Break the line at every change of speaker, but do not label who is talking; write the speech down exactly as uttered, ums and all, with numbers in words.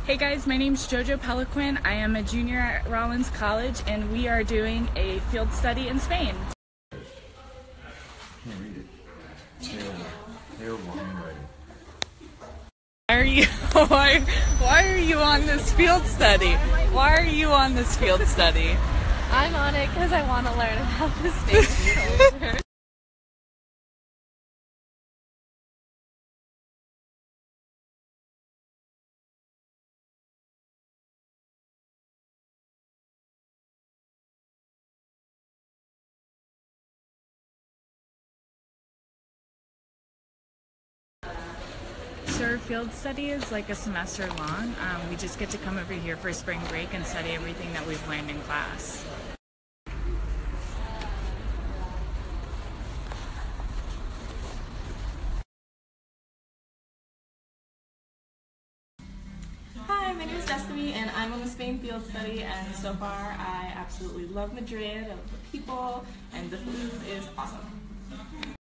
Hey guys, my name's Jojo. I am a junior at Rollins College and we are doing a field study in Spain.
Can't read it. Terrible. Terrible handwriting.
Why are you why, why are you on this field study? Why are you on this field study?
I'm on it because I want to learn about the Spain culture.
So our field study is like a semester long. Um, we just get to come over here for spring break and study everything that we've learned in class.
Hi, my name is Destiny and I'm on the Spain field study, and so far I absolutely love Madrid. I love the people and the food is awesome.